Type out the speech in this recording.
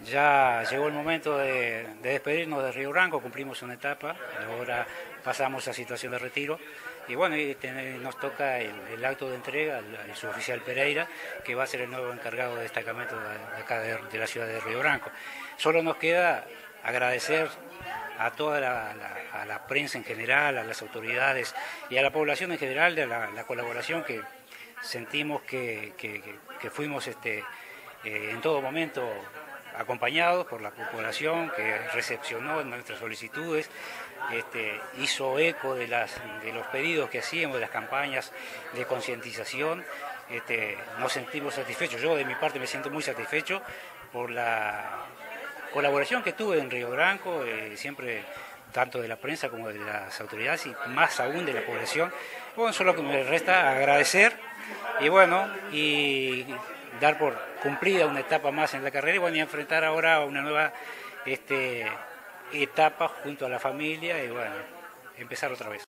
Ya llegó el momento de despedirnos de Río Branco, cumplimos una etapa, ahora pasamos a situación de retiro y bueno, nos toca el acto de entrega al suboficial Pereira, que va a ser el nuevo encargado de destacamento de acá de la ciudad de Río Branco. Solo nos queda agradecer a toda a la prensa en general, a las autoridades y a la población en general de la colaboración que sentimos que fuimos en todo momento acompañados por la población que recepcionó nuestras solicitudes, hizo eco de los pedidos que hacíamos, de las campañas de concientización. Nos sentimos satisfechos, yo de mi parte me siento muy satisfecho por la colaboración que tuve en Río Branco, siempre tanto de la prensa como de las autoridades y más aún de la población. Bueno, solo que me resta agradecer y bueno, y dar por cumplida una etapa más en la carrera y bueno, y enfrentar ahora una nueva etapa junto a la familia y bueno, empezar otra vez.